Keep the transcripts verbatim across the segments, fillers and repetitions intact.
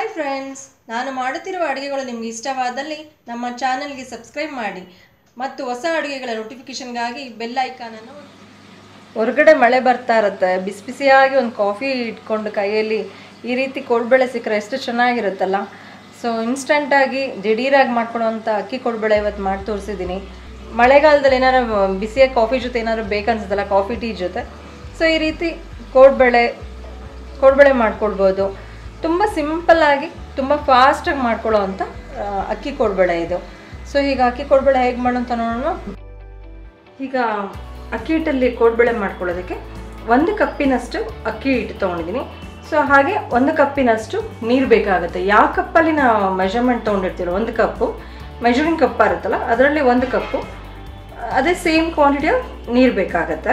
Hi friends, ನಾನು ಮಾಡುತ್ತಿರುವ ಅಡುಗೆಗಳು ನಿಮಗೆ ಇಷ್ಟವಾದಲ್ಲಿ ನಮ್ಮ ಚಾನೆಲ್ಗೆ ಸಬ್ಸ್ಕ್ರೈಬ್ ಮಾಡಿ ಮತ್ತು ಹೊಸ ಅಡುಗೆಗಳ ನೋಟಿಫಿಕೇಷನ್ಗಾಗಿ ಬೆಲ್ ಐಕಾನನ್ನು. ಹೊರಗಡೆ ಮಳೆ ಬರ್ತಾ ಇರುತ್ತೆ, ಬಿಸಿ ಬಿಸಿಯಾಗಿ ಒಂದು ಕಾಫಿ ಇಟ್ಕೊಂಡು ಕೈಯಲ್ಲಿ ಈ ರೀತಿ ಕೋಡ್ಬಳೆ ಸಿಕ್ಕರೆ ಎಷ್ಟು ಚೆನ್ನಾಗಿರುತ್ತಲ್ಲ. ಸೊ ಇನ್ಸ್ಟೆಂಟಾಗಿ ದಿಢೀರಾಗಿ ಮಾಡ್ಕೊಳೋವಂಥ ಅಕ್ಕಿ ಕೋಡ್ಬಳೆ ಇವತ್ತು ಮಾಡಿ ತೋರಿಸಿದ್ದೀನಿ. ಮಳೆಗಾಲದಲ್ಲಿ ಏನಾರು ಬಿಸಿಯಾಗಿ ಕಾಫಿ ಜೊತೆ ಏನಾದ್ರು ಬೇಕನ್ಸುತ್ತಲ್ಲ, ಕಾಫಿ ಟೀ ಜೊತೆ. ಸೊ ಈ ರೀತಿ ಕೋಡ್ಬಳೆ ಕೋಡ್ಬಳೆ ಮಾಡ್ಕೊಳ್ಬೋದು. ತುಂಬ ಸಿಂಪಲ್ಲಾಗಿ ತುಂಬ ಫಾಸ್ಟಾಗಿ ಮಾಡ್ಕೊಳ್ಳೋ ಅಂಥ ಅಕ್ಕಿ ಕೋಡ್ಬಳೆ ಇದು. ಸೊ ಈಗ ಅಕ್ಕಿ ಕೋಡ್ಬಳೆ ಹೇಗೆ ಮಾಡೋಂತ ನೋಡೋಣ. ಈಗ ಅಕ್ಕಿ ಹಿಟ್ಟಲ್ಲಿ ಕೋಡ್ಬಳೆ ಮಾಡ್ಕೊಳ್ಳೋದಕ್ಕೆ ಒಂದು ಕಪ್ಪಿನಷ್ಟು ಅಕ್ಕಿ ಹಿಟ್ಟು ತೊಗೊಂಡಿದ್ದೀನಿ. ಸೊ ಹಾಗೆ ಒಂದು ಕಪ್ಪಿನಷ್ಟು ನೀರು ಬೇಕಾಗುತ್ತೆ. ಯಾವ ಕಪ್ಪಲ್ಲಿ ನಾವು ಮೆಷರ್ಮೆಂಟ್ ತೊಗೊಂಡಿರ್ತೀರೋ, ಒಂದು ಕಪ್ಪು ಮೆಷರಿಂಗ್ ಕಪ್ ಇರುತ್ತಲ್ಲ ಅದರಲ್ಲಿ ಒಂದು ಕಪ್ಪು, ಅದೇ ಸೇಮ್ ಕ್ವಾಂಟಿಟಿಯ ನೀರು ಬೇಕಾಗತ್ತೆ.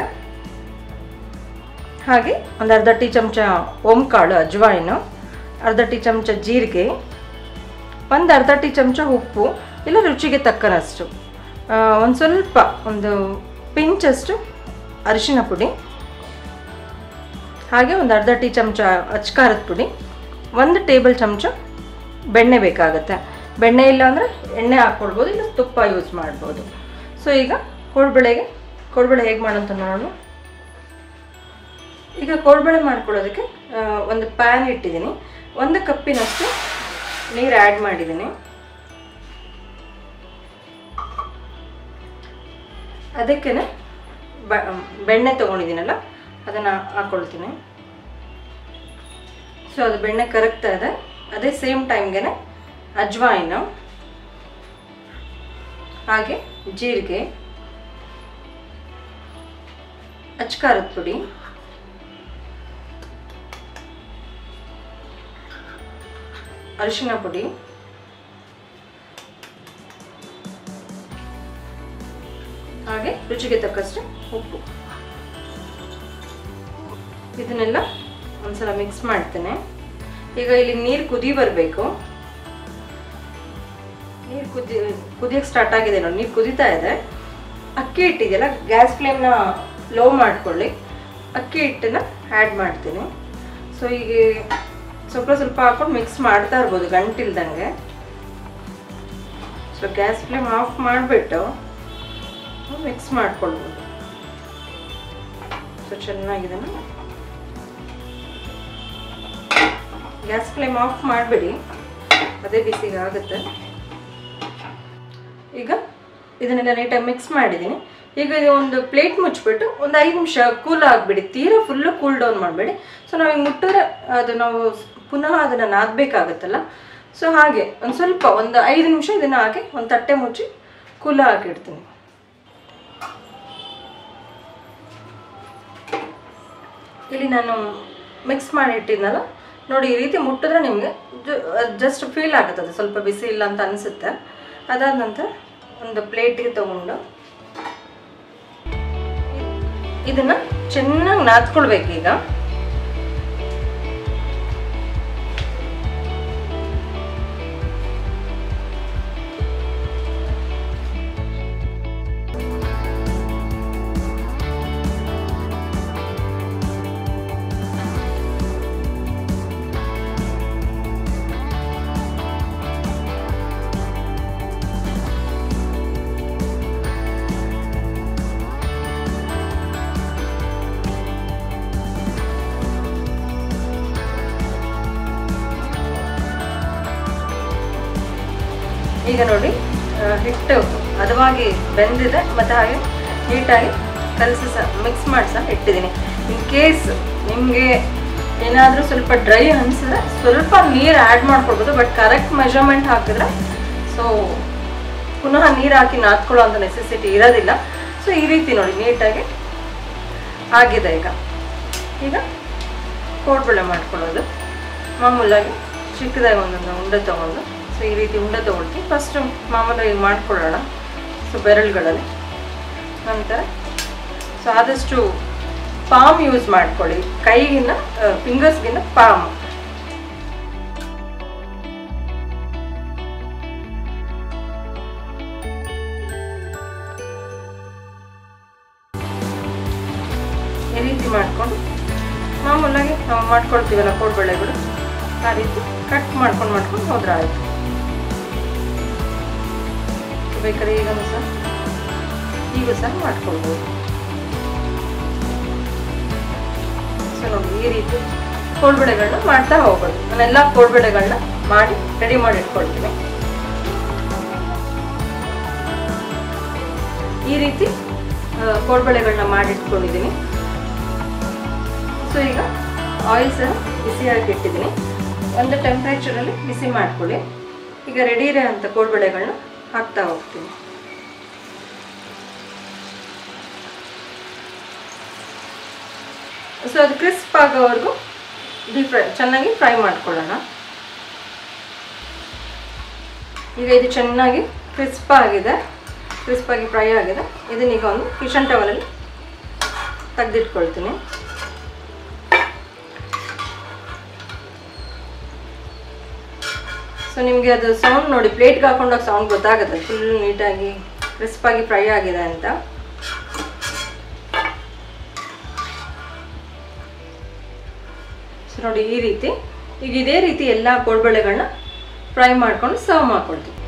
ಹಾಗೆ ಒಂದು ಅರ್ಧ ಟೀ ಚಮಚ ಓಂಕಾಳು ಅಜ್ವಾಯಿನು, ಅರ್ಧ ಟೀ ಚಮಚ ಜೀರಿಗೆ, ಒಂದು ಅರ್ಧ ಟೀ ಚಮಚ ಉಪ್ಪು ಇಲ್ಲ ರುಚಿಗೆ ತಕ್ಕನಷ್ಟು, ಒಂದು ಸ್ವಲ್ಪ ಒಂದು ಪಿಂಚಷ್ಟು ಅರಿಶಿನ ಪುಡಿ, ಹಾಗೆ ಒಂದು ಅರ್ಧ ಟೀ ಚಮಚ ಅಚ್ಕಾರದ ಪುಡಿ, ಒಂದು ಟೇಬಲ್ ಚಮಚ ಬೆಣ್ಣೆ ಬೇಕಾಗುತ್ತೆ. ಬೆಣ್ಣೆ ಇಲ್ಲ ಅಂದರೆ ಎಣ್ಣೆ ಹಾಕ್ಕೊಳ್ಬೋದು, ಇಲ್ಲ ತುಪ್ಪ ಯೂಸ್ ಮಾಡ್ಬೋದು. ಸೊ ಈಗ ಕೋಡ್ಬಳೆಗೆ ಕೋಡ್ಬಳೆ ಹೇಗೆ ಮಾಡೋಂತ ನೋಡೋಣ. ಈಗ ಕೋಡ್ಬಳೆ ಮಾಡ್ಕೊಳ್ಳೋದಕ್ಕೆ ಒಂದು ಪ್ಯಾನ್ ಇಟ್ಟಿದ್ದೀನಿ. ಒಂದು ಕಪ್ಪಿನಷ್ಟು ನೀರು ಆ್ಯಡ್ ಮಾಡಿದ್ದೀನಿ. ಅದಕ್ಕೆ ಬೆಣ್ಣೆ ತೊಗೊಂಡಿದ್ದೀನಲ್ಲ ಅದನ್ನು ಹಾಕ್ಕೊಳ್ತೀನಿ. ಸೊ ಅದು ಬೆಣ್ಣೆ ಕರಗ್ತಾ ಇದೆ. ಅದೇ ಸೇಮ್ ಟೈಮ್ಗೆ ಅಜ್ವಾಯಿನು, ಹಾಗೆ ಜೀರಿಗೆ, ಅಚ್ಕಾರದ ಪುಡಿ, ಅರಿಶಿನ ಪುಡಿ, ಹಾಗೆ ರುಚಿಗೆ ತಕ್ಕಷ್ಟು ಉಪ್ಪು. ಇದನ್ನೆಲ್ಲ ಒಂದ್ಸಲ ಮಿಕ್ಸ್ ಮಾಡ್ತೇನೆ. ಈಗ ಇಲ್ಲಿ ನೀರು ಕುದಿ ಬರಬೇಕು. ನೀರು ಕುದಿ ಕುದಿಯಕ್ಕೆ ಸ್ಟಾರ್ಟ್ ಆಗಿದೆ ನೋಡಿ, ನೀರು ಕುದೀತಾ ಇದೆ. ಅಕ್ಕಿ ಹಿಟ್ಟಿದೆಯಲ್ಲ, ಗ್ಯಾಸ್ ಫ್ಲೇಮ್ನ ಲೋ ಮಾಡ್ಕೊಳ್ಳಿ. ಅಕ್ಕಿ ಹಿಟ್ಟನ್ನ ಆ್ಯಡ್ ಮಾಡ್ತೀನಿ. ಸೊ ಈಗ ಸ್ವಲ್ಪ ಸ್ವಲ್ಪ ಹಾಕೊಂಡು ಮಿಕ್ಸ್ ಮಾಡ್ತಾ ಇರ್ಬೋದು ಗಂಟಿಲ್ದಂಗೆ. ಸೊ ಗ್ಯಾಸ್ ಫ್ಲೇಮ್ ಆಫ್ ಮಾಡಿಬಿಟ್ಟು ಮಿಕ್ಸ್ ಮಾಡ್ಕೊಳ್ಬೋದು. ಸೊ ಚೆನ್ನಾಗಿದೆ. ಗ್ಯಾಸ್ ಫ್ಲೇಮ್ ಆಫ್ ಮಾಡಿಬಿಡಿ, ಅದೇ ಬಿಸಿಗೆ ಆಗುತ್ತೆ. ಈಗ ಇದನ್ನೆಲ್ಲ ನೀಟಾಗಿ ಮಿಕ್ಸ್ ಮಾಡಿದ್ದೀನಿ. ಈಗ ಇದು ಒಂದು ಪ್ಲೇಟ್ ಮುಚ್ಚಿಬಿಟ್ಟು ಒಂದು ಐದು ನಿಮಿಷ ಕೂಲ್ ಆಗಿಬಿಡಿ. ತೀರಾ ಫುಲ್ಲು ಕೂಲ್ ಡೌನ್ ಮಾಡಬೇಡಿ. ಸೊ ನಾವೀಗ ಮುಟ್ಟಿದ್ರೆ ಅದು ನಾವು ಪುನಃ ಅದನ್ನು ನಾದಬೇಕಾಗತ್ತಲ್ಲ. ಸೊ ಹಾಗೆ ಒಂದು ಸ್ವಲ್ಪ ಒಂದು ಐದು ನಿಮಿಷ ಇದನ್ನು ಹಾಕಿ ಒಂದು ತಟ್ಟೆ ಮುಚ್ಚಿ ಕೂಲ ಹಾಕಿಡ್ತೀನಿ. ಇಲ್ಲಿ ನಾನು ಮಿಕ್ಸ್ ಮಾಡಿ ಇಟ್ಟಿದ್ನಲ್ಲ ನೋಡಿ, ಈ ರೀತಿ ಮುಟ್ಟಿದ್ರೆ ನಿಮಗೆ ಜಸ್ಟ್ ಫೀಲ್ ಆಗುತ್ತೆ, ಅದು ಸ್ವಲ್ಪ ಬಿಸಿ ಇಲ್ಲ ಅಂತ ಅನಿಸುತ್ತೆ. ಅದಾದ ನಂತರ ಒಂದು ಪ್ಲೇಟಿಗೆ ತಗೊಂಡು ಇದನ್ನು ಚೆನ್ನಾಗಿ ನಾದ್ಕೊಳ್ಬೇಕು. ಈಗ ಈಗ ನೋಡಿ ಹಿಟ್ಟು ಹದವಾಗಿ ಬೆಂದಿದೆ, ಮತ್ತು ಹಾಗೆ ನೀಟಾಗಿ ಕಲಸಿ ಸಹ ಮಿಕ್ಸ್ ಮಾಡಿ ಸಹ ಇಟ್ಟಿದ್ದೀನಿ. ಇನ್ ಕೇಸ್ ನಿಮಗೆ ಏನಾದರೂ ಸ್ವಲ್ಪ ಡ್ರೈ ಅನಿಸಿದ್ರೆ ಸ್ವಲ್ಪ ನೀರು ಆ್ಯಡ್ ಮಾಡ್ಕೊಳ್ಬೋದು, ಬಟ್ ಕರೆಕ್ಟ್ ಮೆಷರ್ಮೆಂಟ್ ಹಾಕಿದ್ರೆ ಸೊ ಪುನಃ ನೀರು ಹಾಕಿ ನಾದ್ಕೊಳ್ಳೋ ಅಂಥ ನೆಸೆಸಿಟಿ ಇರೋದಿಲ್ಲ. ಸೊ ಈ ರೀತಿ ನೋಡಿ ನೀಟಾಗಿ ಆಗಿದೆ. ಈಗ ಈಗ ಕೋಡ್ಬಳೆ ಮಾಡ್ಕೊಳ್ಳೋದು ಮಾಮೂಲಾಗಿ ಚಿಕ್ಕದಾಗಿ ಒಂದೊಂದು ಉಂಡೆ ತೊಗೊಂಡು, ಸೊ ಈ ರೀತಿ ಉಂಡೆ ತೊಗೊಳ್ತೀವಿ. ಫಸ್ಟು ಮಾಮೂಲಾಗಿ ಮಾಡ್ಕೊಳ್ಳೋಣ, ಸೊ ಬೆರಳುಗಳಲ್ಲಿ. ನಂತರ ಸೊ ಆದಷ್ಟು ಪಾಮ್ ಯೂಸ್ ಮಾಡ್ಕೊಳ್ಳಿ, ಕೈಗಿನ್ನ ಫಿಂಗರ್ಸ್ಗಿನ್ನ ಪಾಮ್. ಈ ರೀತಿ ಮಾಡಿಕೊಂಡು ಮಾಮೂಲಾಗಿ ನಾವು ಮಾಡ್ಕೊಳ್ತೀವಲ್ಲ ಕೋಡ್ಬಳೆಗಳು, ಆ ರೀತಿ ಕಟ್ ಮಾಡ್ಕೊಂಡು ಮಾಡ್ಕೊಂಡು ಹೋದ್ರೆ ಆಯಿತು. ಬೇಕಾದ್ರೆ ಈಗ ಸಹ ಈಗ ಸಹ ಮಾಡ್ಕೊಳ್ಬೋದು. ಸೊ ನೋಡಿ ಈ ರೀತಿ ಕೋಳ್ಬಳೆಗಳನ್ನ ಮಾಡ್ತಾ ಹೋಗೋದು. ನಾನೆಲ್ಲ ಕೋಳ್ಬಳೆಗಳನ್ನ ಮಾಡಿ ರೆಡಿ ಮಾಡಿ ಇಟ್ಕೊಳ್ತೀನಿ. ಈ ರೀತಿ ಕೋಳ್ಬಳೆಗಳನ್ನ ಮಾಡಿ ಇಟ್ಕೊಂಡಿದ್ದೀನಿ. ಸೊ ಈಗ ಆಯಿಲ್ ಸಹ ಬಿಸಿಯಾಗಿ ಇಟ್ಟಿದ್ದೀನಿ. ಒಂದು ಟೆಂಪ್ರೇಚರಲ್ಲಿ ಬಿಸಿ ಮಾಡ್ಕೊಳ್ಳಿ. ಈಗ ರೆಡಿ ಇರೋ ಅಂಥ ಕೋಳ್ಬಳೆಗಳನ್ನ ಹಾಕ್ತಾ ಹೋಗ್ತೀನಿ. ಸೊ ಅದು ಕ್ರಿಸ್ಪ್ ಆಗೋವರೆಗೂ ಡೀಪ್ ಫ್ರೈ ಚೆನ್ನಾಗಿ ಫ್ರೈ ಮಾಡ್ಕೊಳ್ಳೋಣ. ಈಗ ಇದು ಚೆನ್ನಾಗಿ ಕ್ರಿಸ್ಪ್ ಆಗಿದೆ, ಕ್ರಿಸ್ಪಾಗಿ ಫ್ರೈ ಆಗಿದೆ. ಇದನ್ನೀಗ ಒಂದು ಕಿಚನ್ ಟವಲಲ್ಲಿ ತೆಗೆದಿಟ್ಕೊಳ್ತೀನಿ. ಸೊ ನಿಮಗೆ ಅದು ಸೌಂಡ್ ನೋಡಿ, ಪ್ಲೇಟ್ಗೆ ಹಾಕೊಂಡಾಗ ಸೌಂಡ್ ಗೊತ್ತಾಗುತ್ತೆ ಫುಲ್ ನೀಟಾಗಿ ಕ್ರಿಸ್ಪಾಗಿ ಫ್ರೈ ಆಗಿದೆ ಅಂತ. ಸೊ ನೋಡಿ ಈ ರೀತಿ. ಈಗ ಇದೇ ರೀತಿ ಎಲ್ಲ ಕೋಳ್ಬಳೆಗಳನ್ನ ಫ್ರೈ ಮಾಡ್ಕೊಂಡು ಸರ್ವ್ ಮಾಡ್ಕೊಳ್ತೀವಿ.